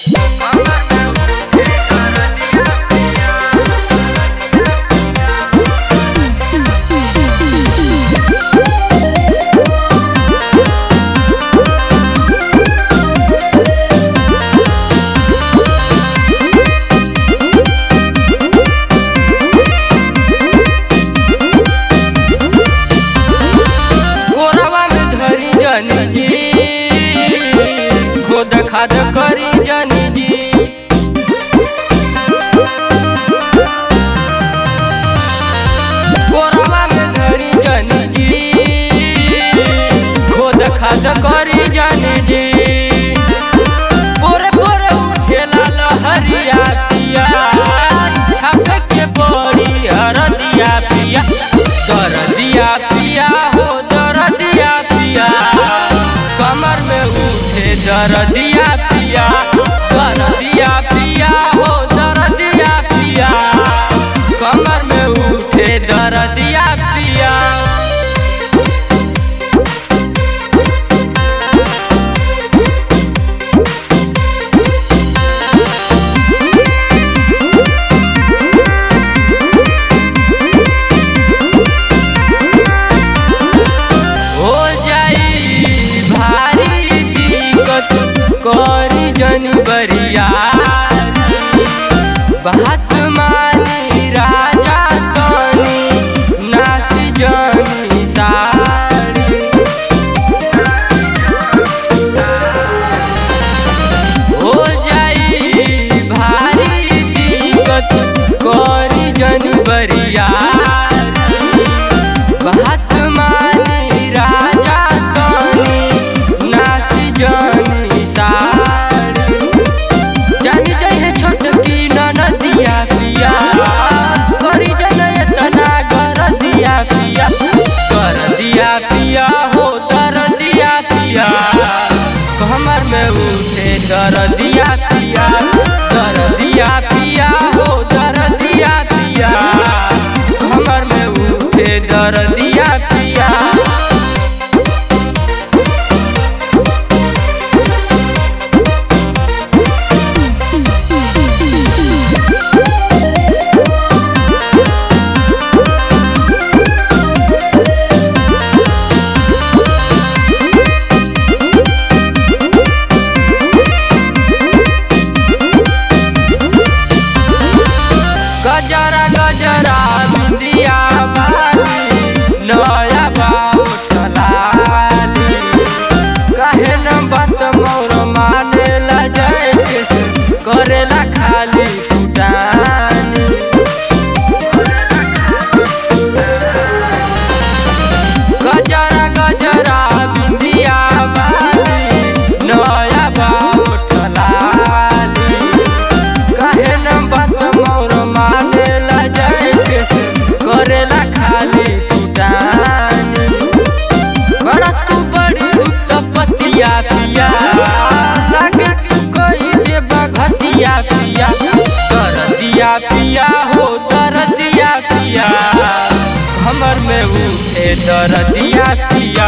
खुद खाद करी जानी जी कोरवा में धरी जानी जी खुद खाद करी जानी जी पोरे पोरे उठेला लहरिया पिया छापे के पड़ी हरदिया पिया दरदिया पिया हो दरदिया पिया कमर में उठे दरदिया पिया दरदिया पिया हो दरदिया पिया कमर में उठे दरदिया पिया करी जनी बरिया बात मानी राजा तनी नासी जनी साड़ी हो जाई भारी दिक्कत करी जनी बरिया बात मानी राजा तनी नासी जनी जानी जाए छोटकी नदिया पिया करी जन तना कर दिया पिया कर दिया पिया हो दर दिया पिया कमर में उठे दर दिया पिया दर दिया पिया हो दर दिया पिया कमर में उठे दर दिया पिया गजरा गजरा बिंदिया बाली नया बाउठलाली कहे न बात मोर माने ला जाए करेला खाली फुटानी गजरा गजरा बिंदिया बाली नया बाउठलाली कहे न बात मोर करेला खाली फुटानी बड़ा तू बड़ी उत्पतिया पिया लागे तू कही दे बघतिया पिया कर दिया पिया हो दर दिया पिया कमर में उठे दर दिया पिया